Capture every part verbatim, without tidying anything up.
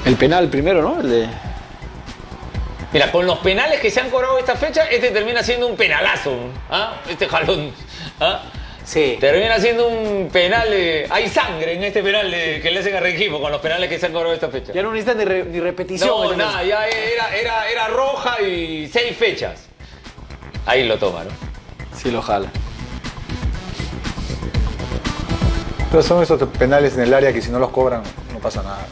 El penal primero, ¿no? El de... Mira, con los penales que se han cobrado esta fecha, este termina siendo un penalazo. ¿Ah? Este jalón. ¿Ah? Sí. Termina siendo un penal. Eh, hay sangre en este penal de, que le hacen a Rengifo con los penales que se han cobrado esta fecha. Ya no necesitan ni, re, ni repetición. No, nada, ya era, era, era roja y seis fechas. Ahí lo toma, ¿no? Sí, lo jala. Pero son esos penales en el área que si no los cobran, no pasa nada.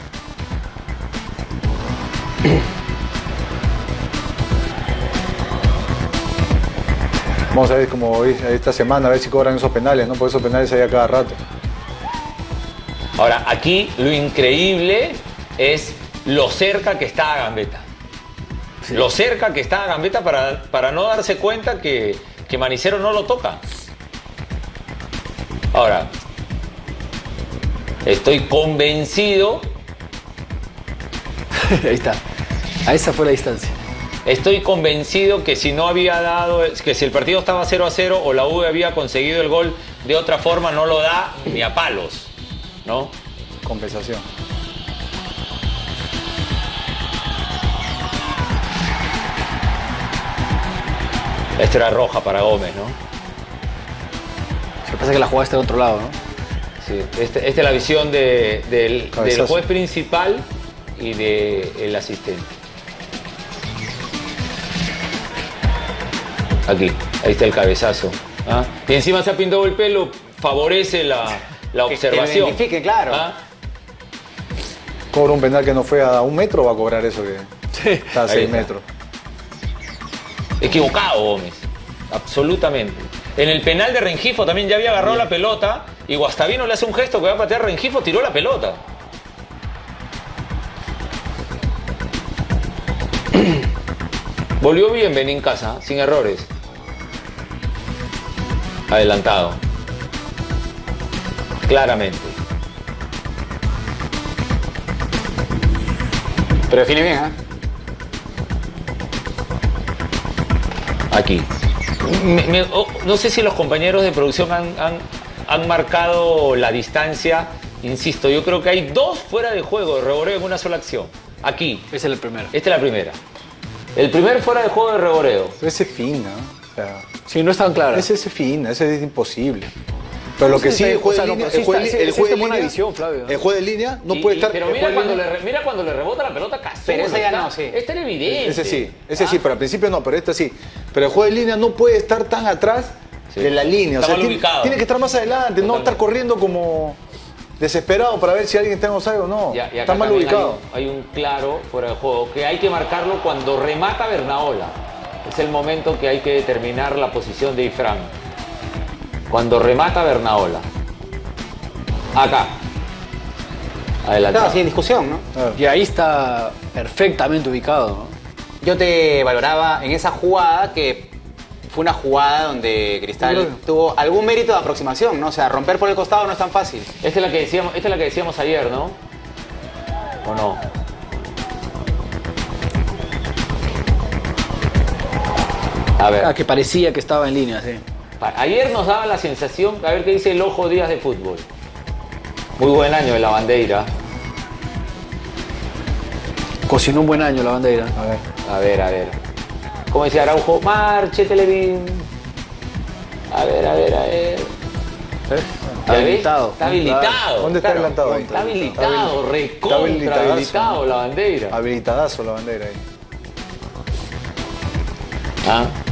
Vamos a ver como esta semana, a ver si cobran esos penales, ¿no? Porque esos penales hay a cada rato. Ahora, aquí lo increíble es lo cerca que está a Gambetta. Sí. Lo cerca que está a Gambetta para, para no darse cuenta que, que Manicero no lo toca. Ahora, estoy convencido... Ahí está. A esa fue la distancia. Estoy convencido que si no había dado, que si el partido estaba cero a cero o la U había conseguido el gol de otra forma, no lo da ni a palos, ¿no? Compensación. Esta era roja para Gómez, ¿no? Lo que pasa es que la jugada está de otro lado, ¿no? Sí, esta este es la visión de, del, del juez principal y del asistente. Aquí, ahí está el cabezazo. ¿Ah? Y encima se ha pintado el pelo, favorece la, la observación. Que lo identifique, claro. ¿Ah? Cobra un penal que no fue a un metro, va a cobrar eso que sí. está a seis está. metros. Equivocado Gómez, absolutamente. En el penal de Rengifo también ya había agarrado sí. la pelota y Guastavino le hace un gesto que va a patear Rengifo, tiró la pelota. Volvió bien Benincasa, sin errores. Adelantado. Claramente. Pero define bien, ¿eh? Aquí. Me, me, oh, no sé si los compañeros de producción han, han, han marcado la distancia. Insisto, yo creo que hay dos fuera de juego de Reboreo en una sola acción. Aquí. Esa es la primera. Esta es la primera. El primer fuera de juego de Reboreo. Ese es fina, ¿no? O sea, sí, no es tan claro. Ese es fina, ese es imposible. Pero lo que sí, el juez de línea, el juez de línea, el juez de línea no puede estar. Pero mira cuando, le, mira cuando le rebota la pelota Cazorla. Pero esa ya no, sí. Este era evidente. Ese sí, ese sí, pero al principio no, pero este sí. Pero el juez de línea no puede estar tan atrás sí. de la línea. O sea, tiene, tiene que estar más adelante, totalmente. No estar corriendo como desesperado para ver si alguien está en offside o no. Ya, y está mal ubicado. Hay un, hay un claro fuera de juego que hay que marcarlo cuando remata Bernaola. Es el momento que hay que determinar la posición de Ifrán. Cuando remata Bernaola. Acá. Adelante. Claro, sin discusión, ¿no? Claro. Y ahí está perfectamente ubicado, ¿no? Yo te valoraba en esa jugada que fue una jugada donde Cristal claro. tuvo algún mérito de aproximación, ¿no? O sea, romper por el costado no es tan fácil. Esta es la que decíamos, esta es la que decíamos ayer, ¿no? ¿O no? A ver. Ah, que parecía que estaba en línea, sí. Ayer nos daba la sensación, a ver qué dice el Ojo Díaz de Fútbol. Muy buen año de la Bandeira. Cocinó un buen año la Bandeira. A ver, a ver, a ver. Como decía Araujo, marche Televín. A ver, a ver, a ver. ¿Eh? Está habilitado. Está habilitado. ¿Dónde está adelantado ahí? Está habilitado, recontra habilitado la Bandeira. Habilitadazo la Bandeira ahí. Ah.